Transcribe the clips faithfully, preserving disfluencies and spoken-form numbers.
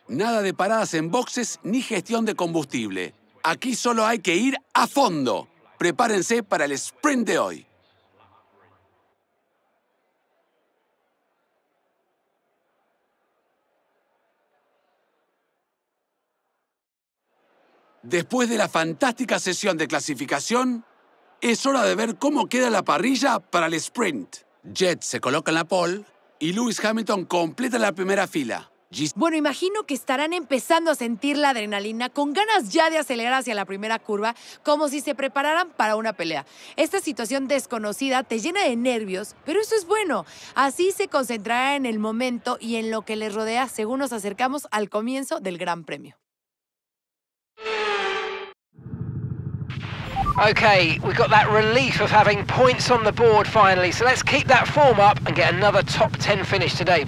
Nada de paradas en boxes ni gestión de combustible. Aquí solo hay que ir a fondo. Prepárense para el sprint de hoy. Después de la fantástica sesión de clasificación, es hora de ver cómo queda la parrilla para el sprint. Jett se coloca en la pole y Lewis Hamilton completa la primera fila. Gis- Bueno, imagino que estarán empezando a sentir la adrenalina con ganas ya de acelerar hacia la primera curva, como si se prepararan para una pelea. Esta situación desconocida te llena de nervios, pero eso es bueno. Así se concentrarán en el momento y en lo que les rodea según nos acercamos al comienzo del Gran Premio. Okay, we've got that relief of having points on the board finally, so let's keep that form up and get another top ten finish today.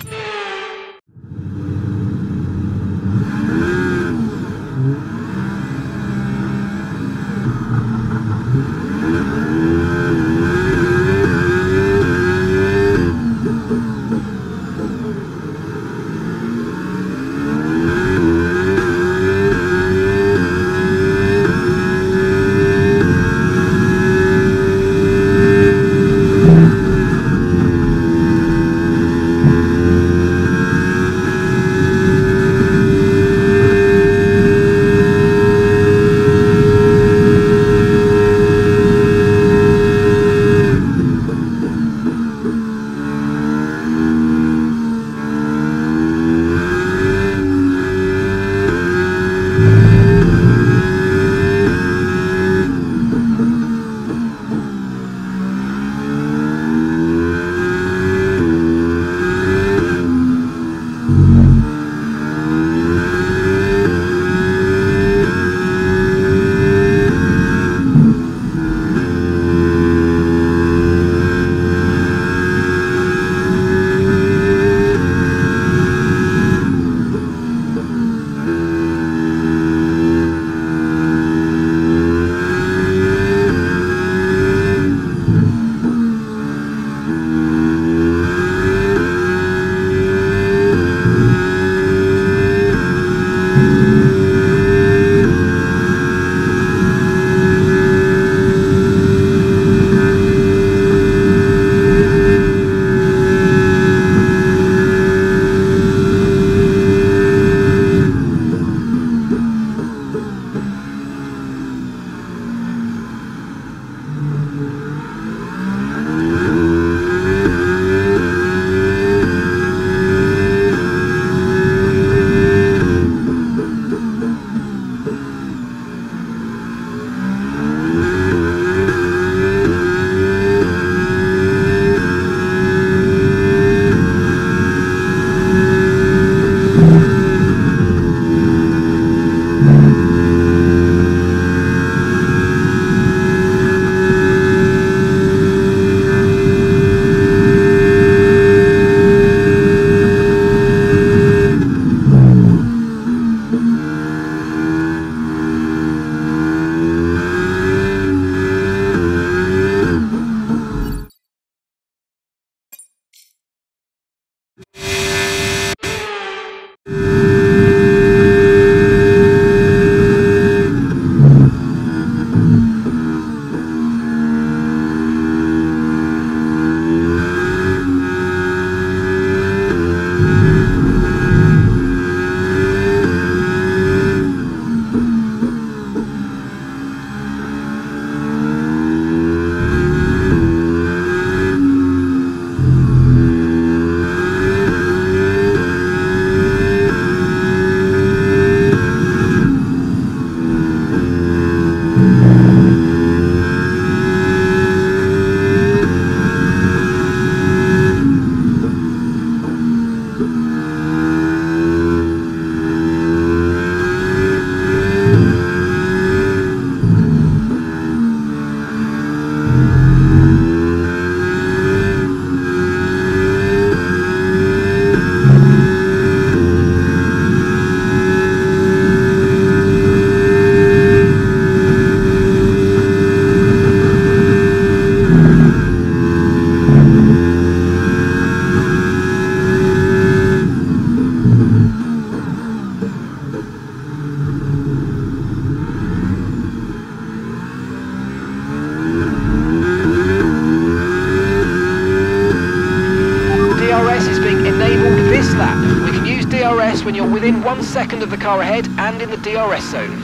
this lap. We can use D R S when you're within one second of the car ahead and in the D R S zone.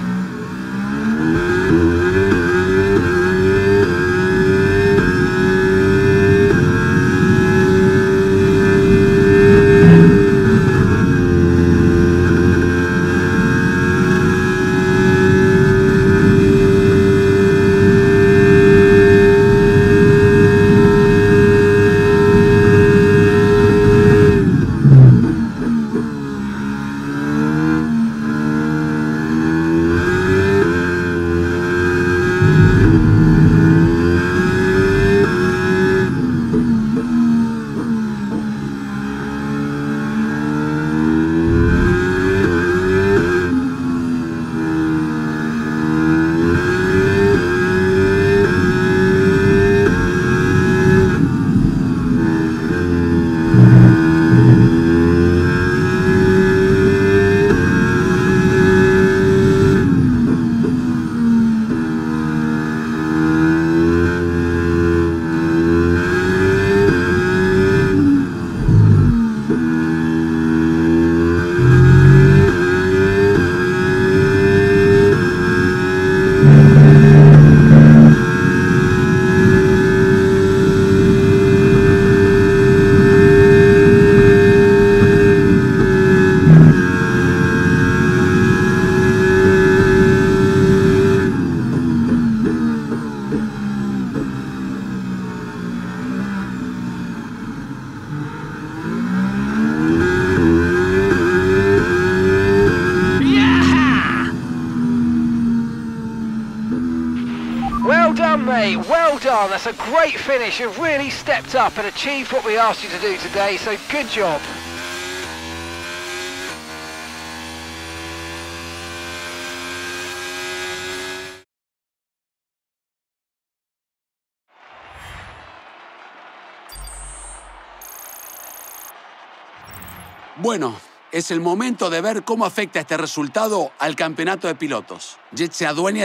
Well done, mate, well done. That's a great finish. You've really stepped up and achieved what we asked you to do today, so good job. Bueno, es el momento de ver cómo afecta este resultado al campeonato de pilotos. Jet se adueña